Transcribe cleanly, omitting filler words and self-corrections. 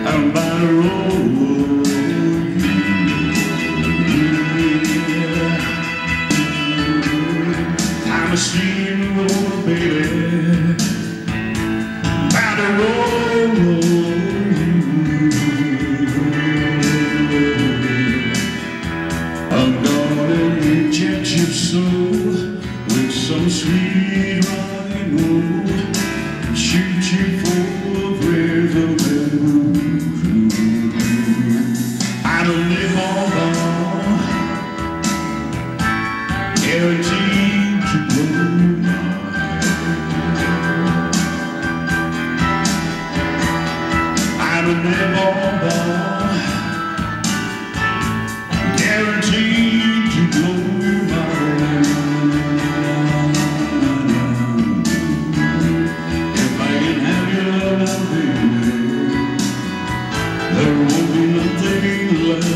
out by the road. I'm a steamroller, baby, by the road. I'm gonna get you soul with some sweet rock and roll, shoot you full of rhythm and blues. I don't live on long, guaranteed to blow my heart. I don't live on long, guaranteed to blow my heart. If I can have your love now, baby, there won't be nothing left.